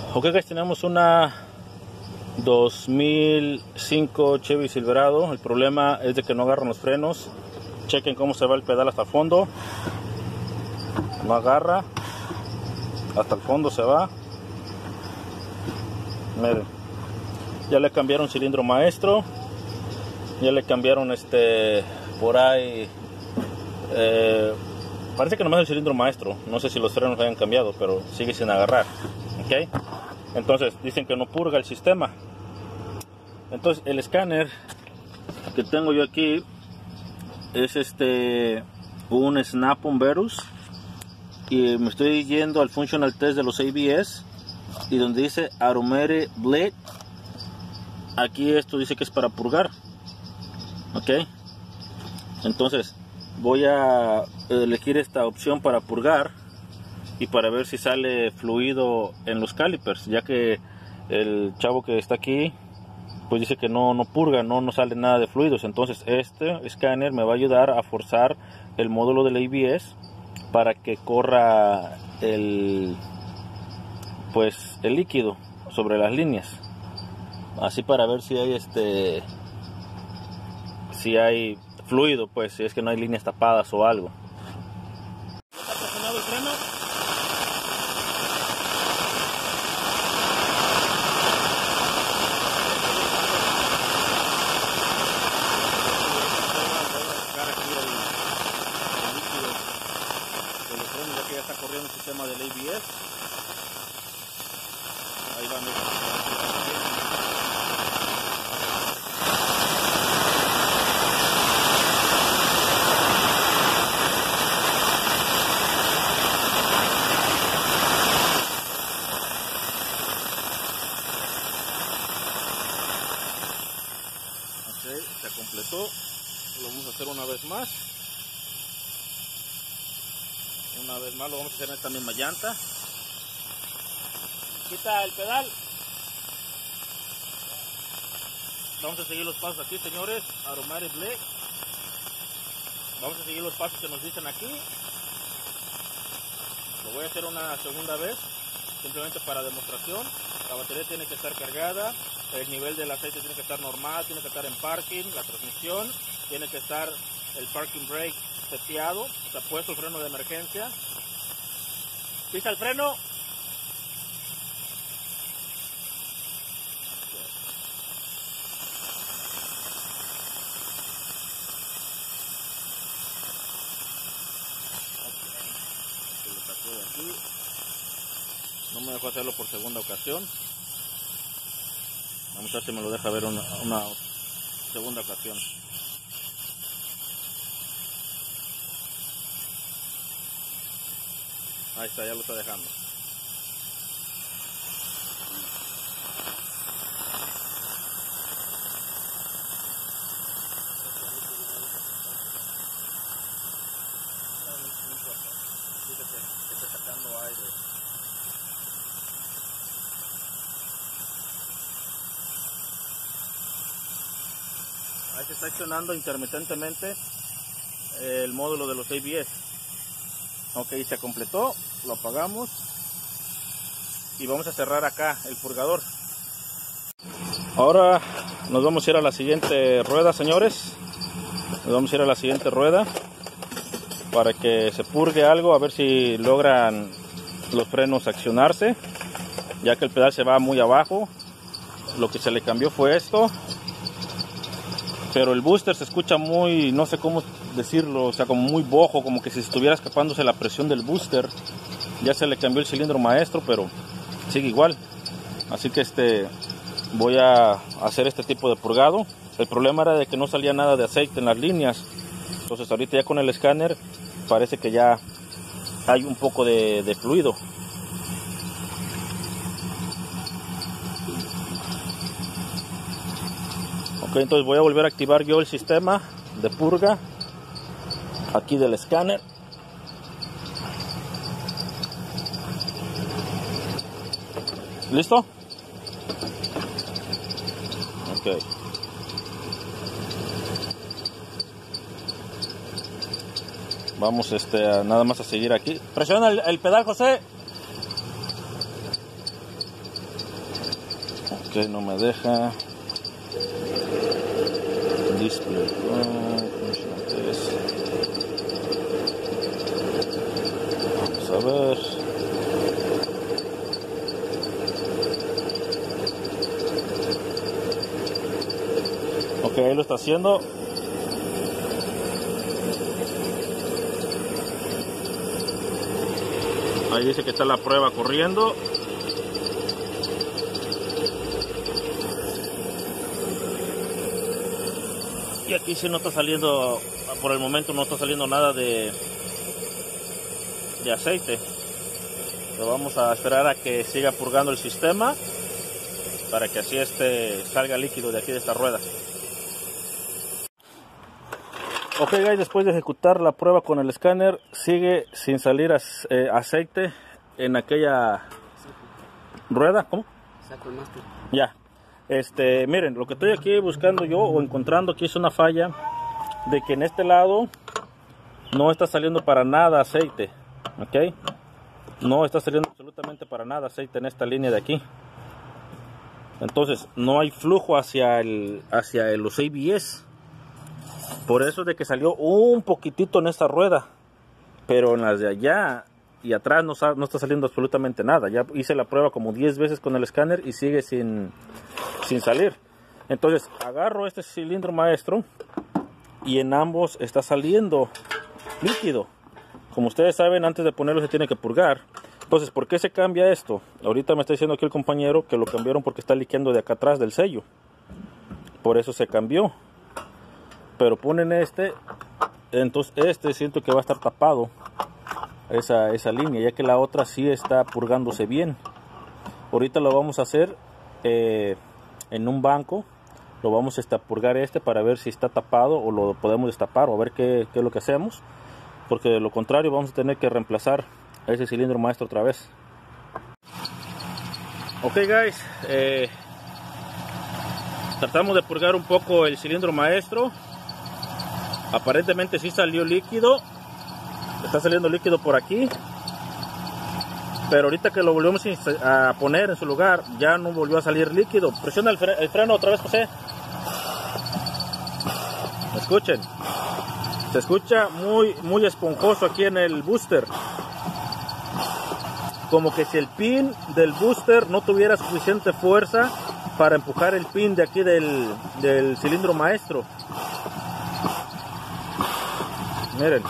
Ok, guys, tenemos una 2005 Chevy Silverado. El problema es de que no agarran los frenos. Chequen cómo se va el pedal hasta el fondo. No agarra. Hasta el fondo se va. Miren. Ya le cambiaron cilindro maestro. Ya le cambiaron por ahí. Parece que nomás el cilindro maestro. No sé si los frenos hayan cambiado, pero sigue sin agarrar. ¿Ok? Entonces dicen que no purga el sistema. Entonces el escáner que tengo yo aquí es un Snap-on Verus, y me estoy yendo al Functional Test de los ABS, y donde dice Automatic Bleed, aquí esto dice que es para purgar. Ok, entonces voy a elegir esta opción para purgar y para ver si sale fluido en los calipers, ya que el chavo que está aquí pues dice que no purga, no sale nada de fluidos. Entonces este escáner me va a ayudar a forzar el módulo del ABS para que corra el líquido sobre las líneas, así para ver si hay fluido, pues si es que no hay líneas tapadas o algo. ¿Está presionado el freno? Ya que ya está corriendo el sistema del ABS. Ahí va. Ok, se completó. Lo vamos a hacer una vez más. Una vez más lo vamos a hacer en esta misma llanta. Quita el pedal. Vamos a seguir los pasos aquí, señores. Automatic Bleed. Vamos a seguir los pasos que nos dicen aquí. Lo voy a hacer una segunda vez, simplemente para demostración. La batería tiene que estar cargada, el nivel del aceite tiene que estar normal, tiene que estar en parking, la transmisión, tiene que estar el parking brake seteado, está puesto el freno de emergencia. Pisa el freno. Se lo sacó de aquí. No me dejó hacerlo por segunda ocasión. Vamos a ver si me lo deja ver una segunda ocasión. Ahí está, ya lo está dejando. Fíjate, está sacando aire. Ahí se está accionando intermitentemente el módulo de los ABS. Ok, se completó, lo apagamos y vamos a cerrar acá el purgador. Ahora nos vamos a ir a la siguiente rueda, señores. Nos vamos a ir a la siguiente rueda para que se purgue algo, a ver si logran los frenos accionarse, ya que el pedal se va muy abajo. Lo que se le cambió fue esto, pero el booster se escucha muy, no sé cómo decirlo, o sea, como muy bojo, como que si estuviera escapándose la presión del booster. Ya se le cambió el cilindro maestro, pero sigue igual. Así que voy a hacer este tipo de purgado. El problema era de que no salía nada de aceite en las líneas. Entonces ahorita ya con el escáner parece que ya hay un poco de fluido. Ok, entonces voy a volver a activar yo el sistema de purga aquí del escáner. ¿Listo? Ok. Vamos nada más a seguir aquí. Presiona el pedal, José. Ok, no me deja. Display. Vamos a ver. Ok, ahí lo está haciendo. Ahí dice que está la prueba corriendo. Y aquí sí no está saliendo, por el momento no está saliendo nada de aceite. Pero vamos a esperar a que siga purgando el sistema para que así salga líquido de aquí de esta rueda. Ok guys, después de ejecutar la prueba con el escáner, sigue sin salir aceite en aquella rueda. ¿Cómo? Ya. Miren, lo que estoy aquí buscando yo o encontrando aquí es una falla de que en este lado no está saliendo para nada aceite. Ok, no está saliendo absolutamente para nada aceite en esta línea de aquí. Entonces no hay flujo hacia los ABS. Por eso es de que salió un poquitito en esta rueda, pero en las de allá y atrás no está saliendo absolutamente nada. Ya hice la prueba como 10 veces con el escáner y sigue sin salir. Entonces agarro este cilindro maestro y en ambos está saliendo líquido. Como ustedes saben, antes de ponerlo se tiene que purgar. Entonces, ¿por qué se cambia esto? Ahorita me está diciendo aquí el compañero que lo cambiaron porque está liqueando de acá atrás del sello. Por eso se cambió. Pero ponen entonces siento que va a estar tapado esa línea, ya que la otra sí está purgándose bien. Ahorita lo vamos a hacer en un banco. Lo vamos a purgar para ver si está tapado o lo podemos destapar o a ver qué es lo que hacemos. Porque de lo contrario vamos a tener que reemplazar ese cilindro maestro otra vez. Ok guys, tratamos de purgar un poco el cilindro maestro. Aparentemente sí salió líquido. Está saliendo líquido por aquí. Pero ahorita que lo volvemos a poner en su lugar, ya no volvió a salir líquido. Presiona el freno otra vez, José. Escuchen. Se escucha muy esponjoso aquí en el booster. Como que si el pin del booster no tuviera suficiente fuerza para empujar el pin de aquí del cilindro maestro. Miren.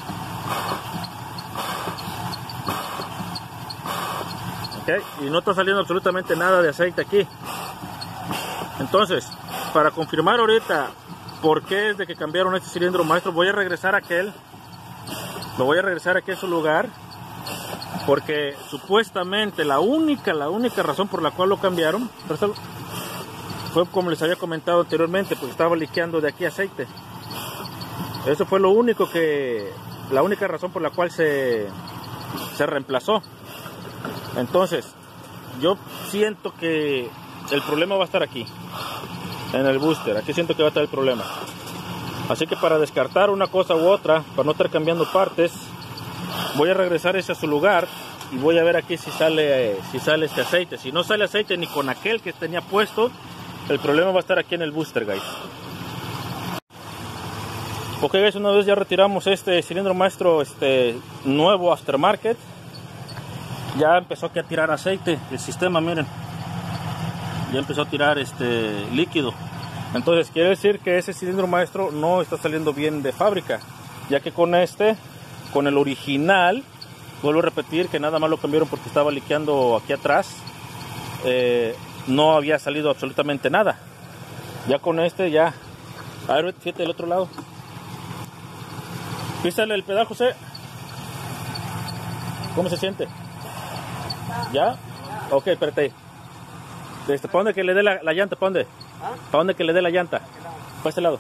Okay. Y no está saliendo absolutamente nada de aceite aquí. Entonces, para confirmar ahorita por qué es de que cambiaron este cilindro maestro, voy a regresar a aquel. Lo voy a regresar aquí a su lugar. Porque supuestamente la única razón por la cual lo cambiaron fue como les había comentado anteriormente, porque estaba liqueando de aquí aceite. Eso fue la única razón por la cual se reemplazó. Entonces, yo siento que el problema va a estar aquí, en el booster. Aquí siento que va a estar el problema. Así que para descartar una cosa u otra, para no estar cambiando partes, voy a regresar ese a su lugar y voy a ver aquí si sale este aceite. Si no sale aceite ni con aquel que tenía puesto, el problema va a estar aquí en el booster, guys. Ok guys, una vez ya retiramos este cilindro maestro nuevo aftermarket, ya empezó aquí a tirar aceite el sistema, miren, ya empezó a tirar líquido. Entonces quiere decir que ese cilindro maestro no está saliendo bien de fábrica, ya que con el original, vuelvo a repetir que nada más lo cambiaron porque estaba liqueando aquí atrás, no había salido absolutamente nada. Ya con ya, a ver, fíjate del otro lado. Písale el pedal, José. ¿Cómo se siente? ¿Ya? Ok, espérate ahí. ¿Para dónde que le dé la llanta? ¿Para dónde? ¿Para dónde que le dé la llanta? Para este lado.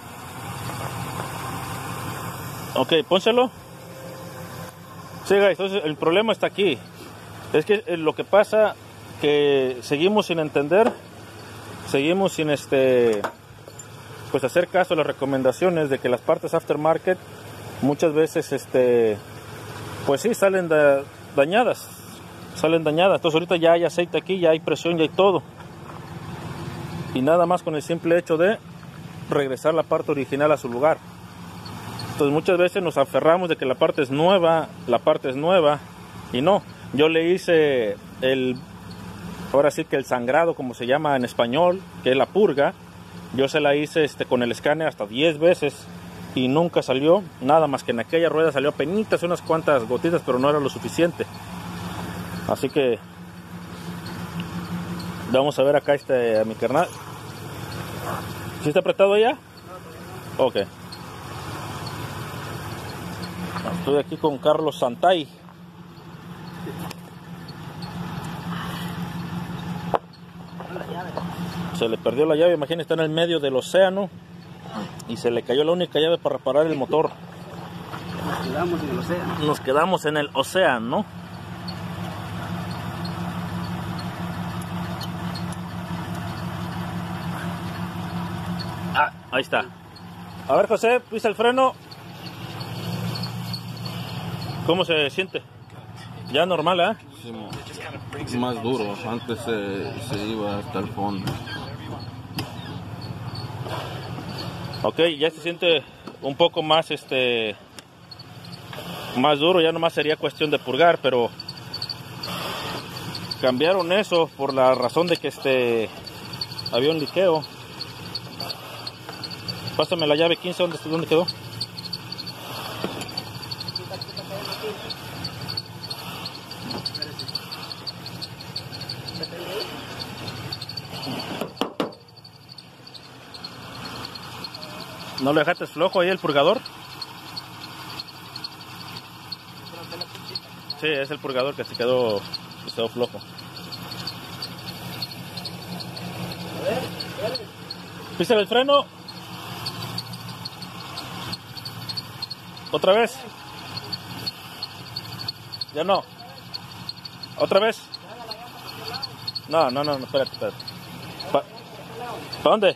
Ok, pónselo. Sí, guys, entonces el problema está aquí. Es que lo que pasa que seguimos sin entender, seguimos sin pues hacer caso a las recomendaciones de que las partes aftermarket muchas veces pues sí salen dañadas. Entonces ahorita ya hay aceite aquí, ya hay presión, ya hay todo. y nada más con el simple hecho de regresar la parte original a su lugar. Entonces muchas veces nos aferramos de que la parte es nueva, y no. Yo le hice ahora sí que el sangrado, como se llama en español, que es la purga. Yo se la hice con el escáner hasta 10 veces y nunca salió nada más que en aquella rueda salió penitas, unas cuantas gotitas, pero no era lo suficiente. Así que vamos a ver acá a mi carnal. ¿Sí está apretado ya? Ok. Estoy aquí con Carlos Santay. Se le perdió la llave, imagínense, está en el medio del océano y se le cayó la única llave para reparar el motor. Nos quedamos en el océano. Nos quedamos en el océano. Ah, ahí está. A ver, José, pisa el freno. ¿Cómo se siente? Ya normal, ¿eh? Sí, más duro. Antes se iba hasta el fondo. Ok, ya se siente un poco más más duro, ya nomás sería cuestión de purgar, pero cambiaron eso por la razón de que había un liqueo. Pásame la llave 15, ¿dónde quedó? ¿No le dejaste flojo ahí el purgador? Sí, es el purgador que se quedó flojo. Písale el freno. ¿Otra vez? Ya no. ¿Otra vez? No, espérate. ¿Para dónde?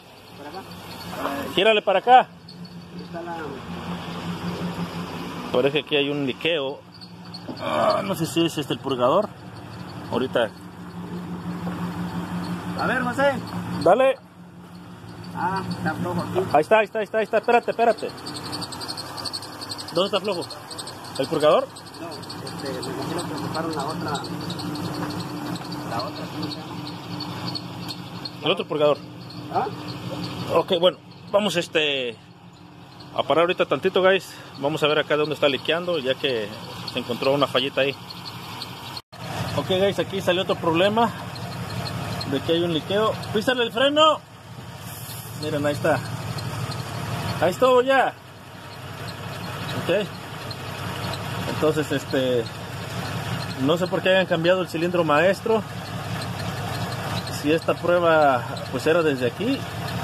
Gírale para acá. Parece que aquí hay un liqueo. No sé si es el purgador. Ahorita. A ver, José. Dale. Ah, está flojo aquí. Ahí está. Espérate. ¿Dónde está flojo? ¿El purgador? No, me imagino que ocuparon la otra. ¿Cómo se llama? El otro purgador. ¿Ah? Ok, bueno, vamos a parar ahorita tantito, guys. Vamos a ver acá dónde está liqueando, ya que se encontró una fallita ahí. Ok, guys, aquí salió otro problema de que hay un liqueo. Písale el freno. Miren, ahí está. Ahí estuvo ya. Ok. Entonces, no sé por qué hayan cambiado el cilindro maestro. Si esta prueba pues era desde aquí,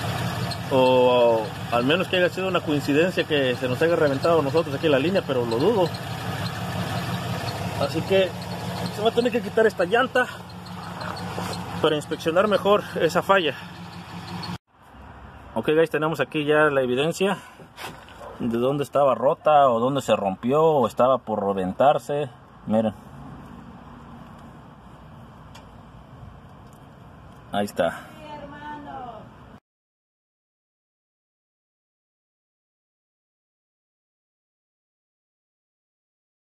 o al menos que haya sido una coincidencia que se nos haya reventado a nosotros aquí en la línea, pero lo dudo. Así que se va a tener que quitar esta llanta para inspeccionar mejor esa falla. Ok, guys, tenemos aquí ya la evidencia de dónde estaba rota o dónde se rompió o estaba por reventarse. Miren, ahí está.